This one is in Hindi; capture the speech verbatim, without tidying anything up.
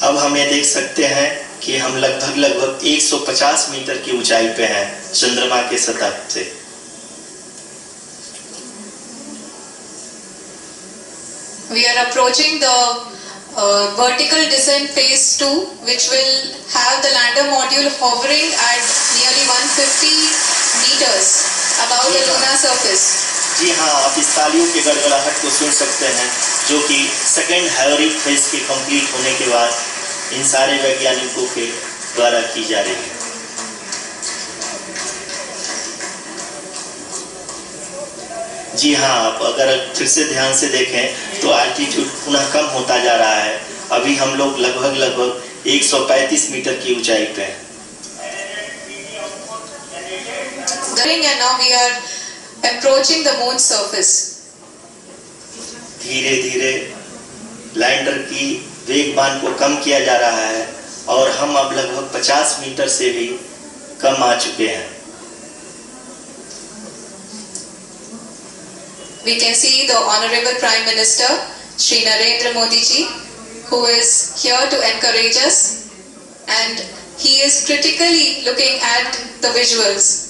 अब हम ये देख सकते हैं कि हम लगभग लगभग एक सौ पचास मीटर की ऊंचाई पे हैं चंद्रमा के सतह से। We are approaching the uh, vertical descent phase two, which will have the lander module hovering at nearly one hundred fifty meters above the lunar surface. जी हाँ, आप इस तालियों के गड़गड़ाहट को सुन सकते हैं, जो कि सेकेंड हैवरिक फेज के कंप्लीट होने के बाद इन सारे वैज्ञानिकों के द्वारा की जा रही है। जी हाँ, आप अगर फिर से ध्यान से देखें तो एल्टीट्यूड पुनः कम होता जा रहा है। अभी हम लोग लगभग लगभग एक सौ पैंतीस मीटर की ऊंचाई पे हैं। And now we are approaching the moon surface. धीरे धीरे लैंडर की वेगमान को कम किया जा रहा है और हम अब लगभग पचास मीटर से भी कम आ चुके हैं। We can see the Honorable Prime Minister, Shri Narendra Modi ji, who is here to encourage us, and he is critically looking at the visuals.